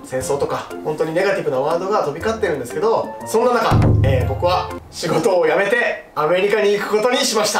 戦争とか本当にネガティブなワードが飛び交ってるんですけど、そんな中、僕は仕事を辞めてアメリカに行くことにしました。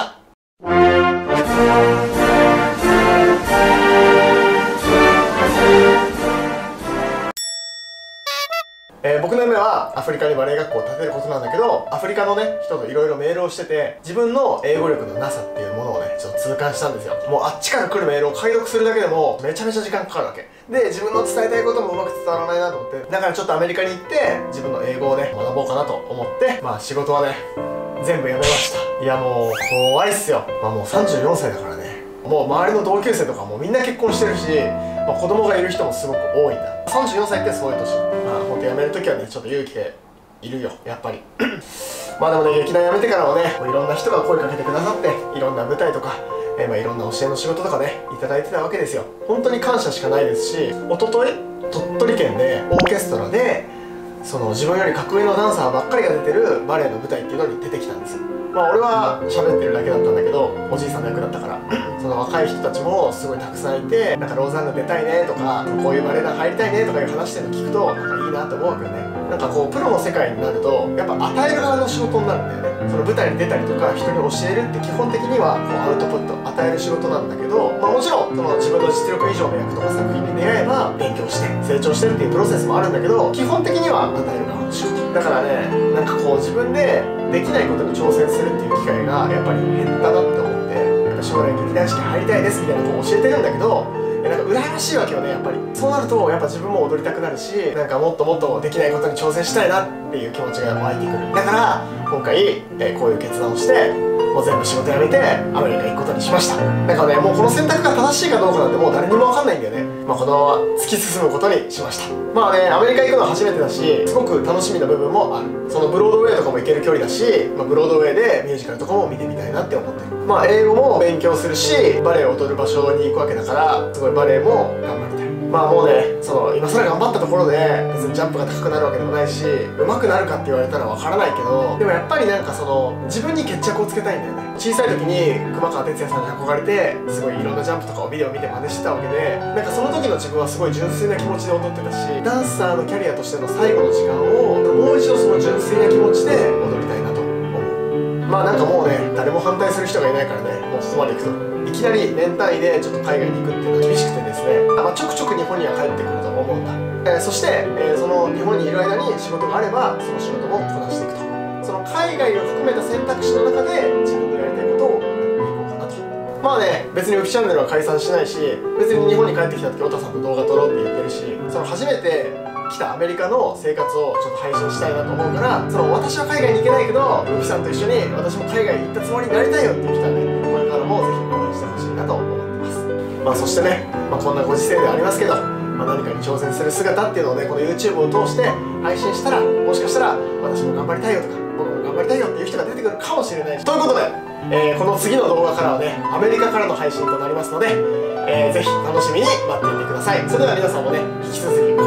僕の夢はアフリカにバレエ学校を建てることなんだけど、アフリカのね人といろいろメールをしてて、自分の英語力のなさっていうものをねちょっと痛感したんですよ。もうあっちから来るメールを解読するだけでもめちゃめちゃ時間かかるわけで、自分の伝えたいこともうまく伝わらないなと思って、だからちょっとアメリカに行って自分の英語をね学ぼうかなと思って、仕事はね全部やめました。いやもう怖いっすよ。もう34歳だからね、もう周りの同級生とかもみんな結婚してるし、子供がいる人もすごく多いんだ。34歳ってそういう年。本当辞める時はねちょっと勇気がいるよやっぱり。でもね、劇団辞めてからもねいろんな人が声かけてくださって、いろんな舞台とか、いろんな教えの仕事とかねいただいてたわけですよ。本当に感謝しかないですし、一昨日鳥取県でオーケストラで自分より格上のダンサーばっかりが出てるバレエの舞台っていうのに出てきたんですよ。俺は喋ってるだけだったんだけど、おじいさんの役だったから、その若い人たちもすごいたくさんいて、なんかローザンヌ出たいねとか、こういうバレエ団入りたいねとかいう話してるの聞くとなんかいいなと思うわけよね。なんかこうプロの世界になるとやっぱ与える側の仕事になるんだよね。その舞台に出たりとか人に教えるって基本的にはこうアウトプット与える仕事なんだけど、もちろん自分の実力以上の役とか作品に出会えば勉強して成長してるっていうプロセスもあるんだけど、基本的には与える側の仕事だからね、なんかこう自分でできないことに挑戦するっていう機会がやっぱり減ったなって思って、やっぱ将来劇団四季入りたいですみたいなことを教えてるんだけど、なんか羨ましいわけよねやっぱり。そうなるとやっぱ自分も踊りたくなるし、なんかもっともっとできないことに挑戦したいなっていう気持ちが湧いてくる。だから今回、こういう決断をして、もう全部仕事辞めてアメリカ行くことにしました。なんかね、もうこの選択が正しいかどうかなんてもう誰にも分かんないんだよね。このまま突き進むことにしました。アメリカ行くのは初めてだし、すごく楽しみな部分もある。そのブロードウェイとかも行ける距離だし、ブロードウェイでミュージカルとかも見てみたいなって思ってる。英語も勉強するし、バレエを踊る場所に行くわけだから、すごいバレエも頑張りたい。もうね、今更頑張ったところで別にジャンプが高くなるわけでもないし、上手くなるかって言われたらわからないけど、でもやっぱりなんか自分に決着をつけたいんだよね。小さい時に熊川哲也さんに憧れて、すごいいろんなジャンプとかをビデオ見て真似してたわけで、なんかその時の自分はすごい純粋な気持ちで踊ってたし、ダンサーのキャリアとしての最後の時間をもう一度その純粋な気持ちで踊りたいなと思う。なんかもうね、誰も反対する人がいないからね、もうここまで行くといきなり年単位でちょっと海外に行くっていうのは厳しくてですね、ちょくちょく日本には帰ってくると思うんだ。そして、その日本にいる間に仕事があればその仕事もこなしていくと。その海外を含めた選択肢の中で自分のやりたいことをやっていこうかなと。別にウキチャンネルは解散しないし、別に日本に帰ってきた時オタさんと動画撮ろうって言ってるし、初めて来たアメリカの生活をちょっと配信したいなと思うから、私は海外に行けないけどウキさんと一緒に私も海外に行ったつもりになりたいよっていう人はね、これからもぜひ応援してほしいなと思ってます。そしてね、こんなご時世ではありますけど、何かに挑戦する姿っていうのをね、この YouTube を通して配信したら、もしかしたら私も頑張りたいよとか僕も頑張りたいよっていう人が出てくるかもしれない。ということで、この次の動画からはねアメリカからの配信となりますので、ぜひ楽しみに待っていてください。それでは皆さんもね引き続き